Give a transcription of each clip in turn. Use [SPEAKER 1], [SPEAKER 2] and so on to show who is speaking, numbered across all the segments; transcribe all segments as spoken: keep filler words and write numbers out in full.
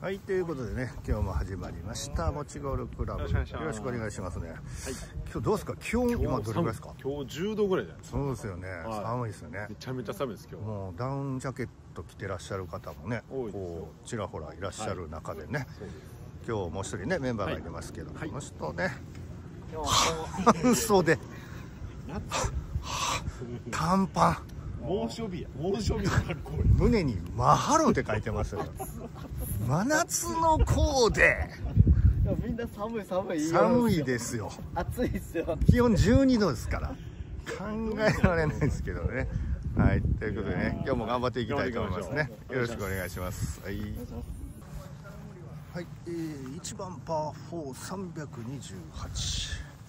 [SPEAKER 1] はい、ということでね、今日も始まりましたもちゴルクラブ。よろしくお願いしますね。はい、今日どうですか、気温今どれぐらいですか？
[SPEAKER 2] 今日じゅうどぐらいじゃないですか。
[SPEAKER 1] そうですよね、はい、寒いですよね。
[SPEAKER 2] めちゃめちゃ寒いです今日。
[SPEAKER 1] もうダウンジャケット着てらっしゃる方もね、こうちらほらいらっしゃる中でね、はい、今日もう一人ねメンバーがいますけど、はい、この人ね、半袖短パン、
[SPEAKER 2] 猛暑日や猛暑日の格好。
[SPEAKER 1] 胸にマハロって書いてますよ。真夏のコーデ。
[SPEAKER 3] みんな寒い寒い
[SPEAKER 1] 寒いですよ。
[SPEAKER 3] 暑いですよ。
[SPEAKER 1] 気温じゅうにどですから考えられないですけどね。はい、ということでね、今日も頑張っていきたいと思いますね。よろしくお願いします。はい、はい、えー、いちばんパーフォーさんびゃくにじゅうはち。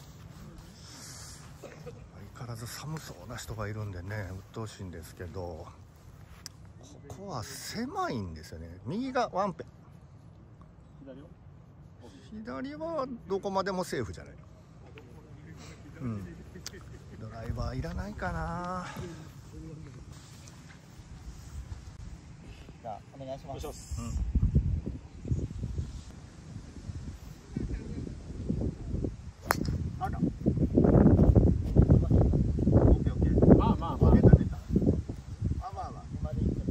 [SPEAKER 1] 相変わらず寒そうな人がいるんでね、鬱陶しいんですけど、ここは狭いんですよね。右がワンペ、左はどこまでもセーフじゃない。うん、ドライバーいらないかな。
[SPEAKER 3] じゃあお願いします。うん、あら、まあまあまあ、出た出た。あ、まあまあ今でいっちゃった。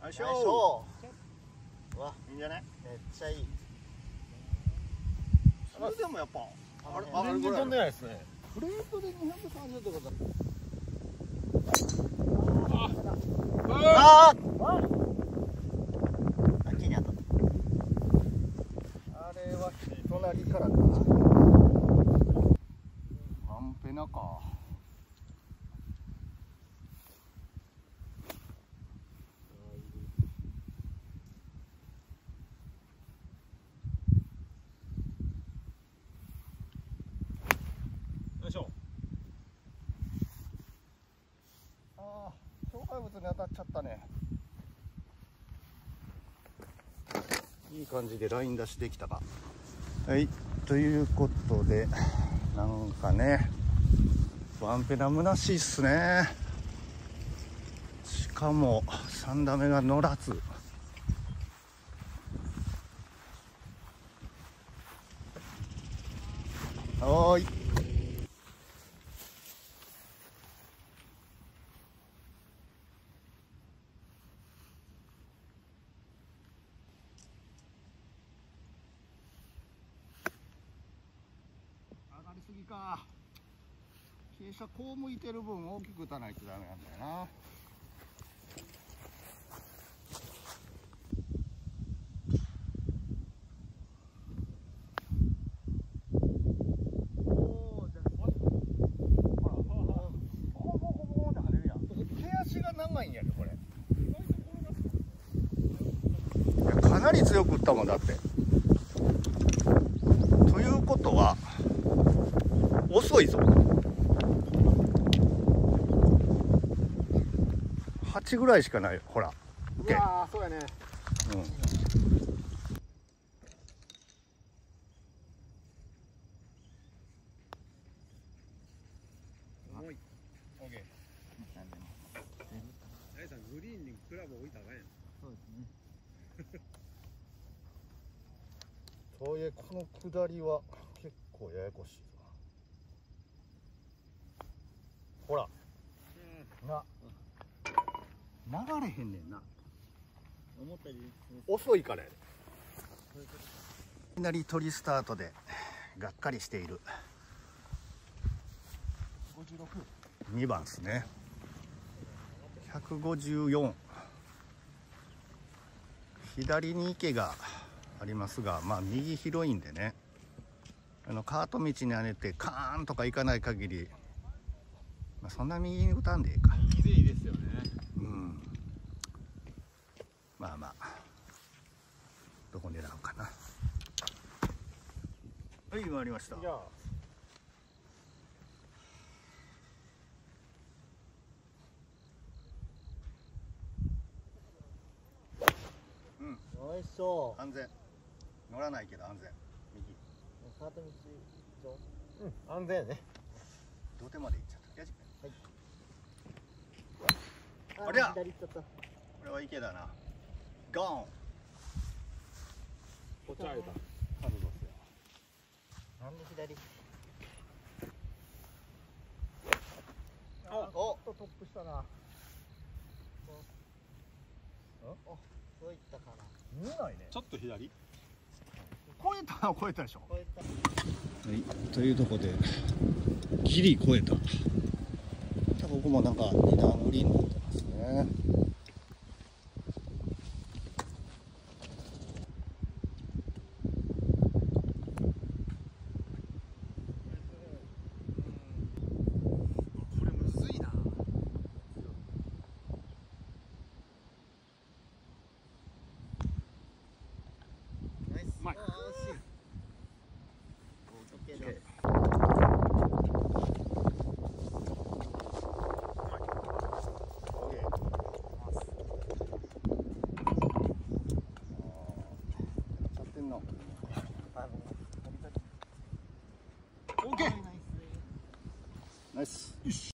[SPEAKER 3] よいしょ。うわ、いいんじゃない？めっちゃいい。それでもやっぱあれ、
[SPEAKER 2] 全然飛んでないですね。
[SPEAKER 3] フレートでにひゃくさんじゅうってことだ。ああ、あっちに当たった。
[SPEAKER 1] あれは隣からかな。ワンペナか。
[SPEAKER 2] よいしょ。
[SPEAKER 1] ああ、障害物に当たっちゃったね。いい感じでライン出しできたか。はい、ということで、なんかね、ワンペナ虚しいっすね。しかもさん打目が乗らず。おーい、上がりすぎか。傾斜こう向いてる分大きく打たないとダメなんだよな。長いんやでこれ。いや、かなり強く打ったもんだって。ということは遅いぞ。はちぐらいしかない。ほら。
[SPEAKER 3] うわー、そうやね。
[SPEAKER 1] うん。
[SPEAKER 2] 重い。オッケー。あやさん、グリーンにクラブ置いたらあかんやん。
[SPEAKER 3] そうですね。
[SPEAKER 1] とはいえこの下りは結構ややこしいぞ。ほら、な、流れへんねんな。
[SPEAKER 3] 思ったより
[SPEAKER 1] 遅いからやで。いきなり取りスタートでがっかりしている
[SPEAKER 3] ごじゅうろく。
[SPEAKER 1] にばんですね。ひゃくごじゅうよん。左に池がありますが、まあ右広いんでね、あのカート道に跳ねてカーンとか行かない限り、まあ、そんな右に打たんでいいか。
[SPEAKER 2] 右でいいですよね。
[SPEAKER 1] うん、まあまあどこ狙うかな。はい、回りました。
[SPEAKER 2] じゃあ
[SPEAKER 1] うん、
[SPEAKER 3] よいしょ。
[SPEAKER 1] 安全。乗らないけど安全。右。
[SPEAKER 3] カート道上。
[SPEAKER 2] うん、安全やね。
[SPEAKER 1] 土手まで行っちゃった。やじ。
[SPEAKER 3] はい。
[SPEAKER 1] ありゃ、
[SPEAKER 3] 左行っちゃった。
[SPEAKER 1] これは池だな。
[SPEAKER 3] ゴーン。
[SPEAKER 2] こっちあげた。角度っすよ。
[SPEAKER 3] なんで左。
[SPEAKER 2] あ、
[SPEAKER 3] お、
[SPEAKER 2] とトップしたな。
[SPEAKER 3] お、そういったかな。
[SPEAKER 1] 見えないね。
[SPEAKER 2] ちょっと左。
[SPEAKER 1] 超えたの超えたでしょ。
[SPEAKER 3] こういった。
[SPEAKER 1] はい、というところでギリ超えた。ここもなんか二段売りになってますね。
[SPEAKER 2] これむずいな。
[SPEAKER 3] ナイス。
[SPEAKER 2] うまい。
[SPEAKER 3] あー、惜しい。オッケーです。
[SPEAKER 1] オッケー。ナイス。よし。